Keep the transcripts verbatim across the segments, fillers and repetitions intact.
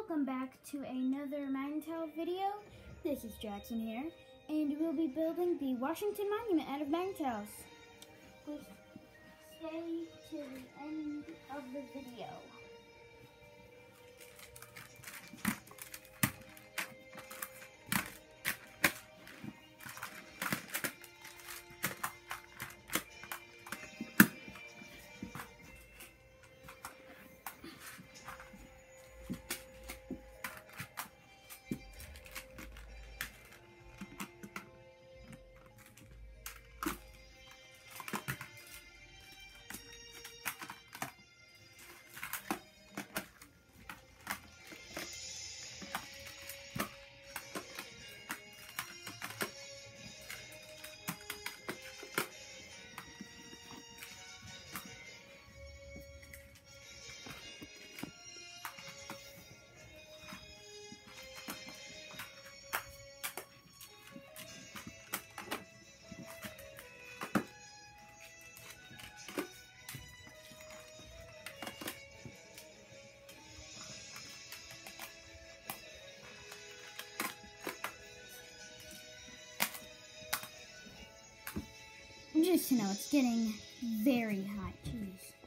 welcome back to another Magnetel video. This is Jackson here, and we'll be building the Washington Monument out of Magnetels. Please stay to the end of the video. Just to know, it's getting very hot. Jeez.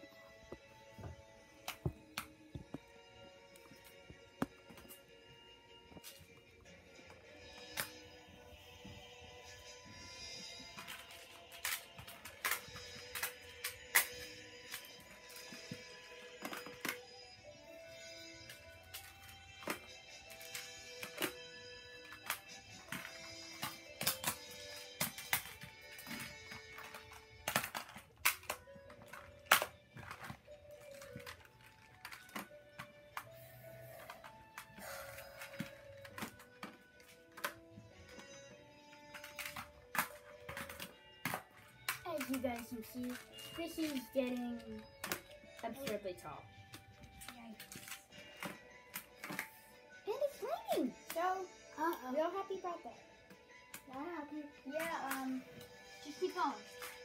As you guys can see, this is getting absurdly tall. Yikes. And it's raining, so uh-oh. Real happy about that. Not happy. Yeah, um, just keep going.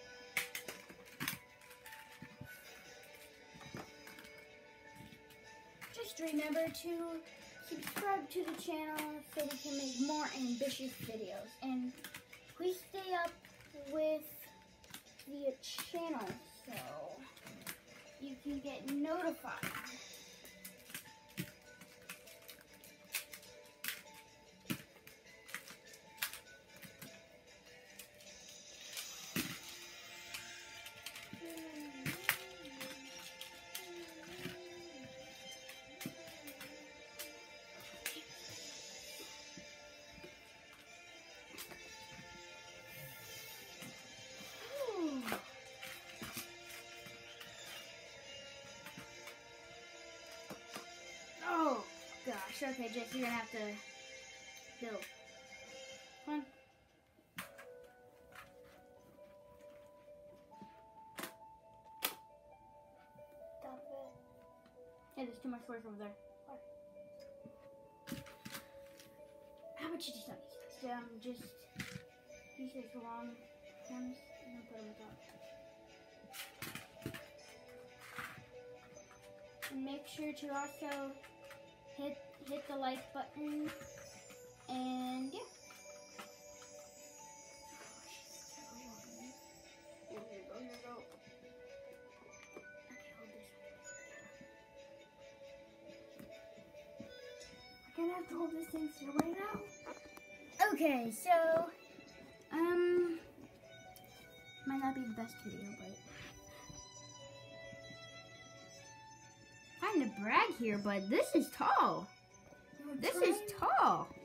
Just remember to subscribe to the channel so we can make more ambitious videos. And please stay up with the channel so you can get notified. Gosh, okay, Jess, you're gonna have to build. Come on. Stop it. Hey, there's too much work over there. How about you just don't use this? Um, just use these long ones and then put them on top. And make sure to also hit hit the like button, and yeah. Oh, here we go, here we go. Okay, hold this. I'm gonna have to hold this thing still right now. Okay, so um might not be the best video, but kind of brag here, but this is tall. This is tall.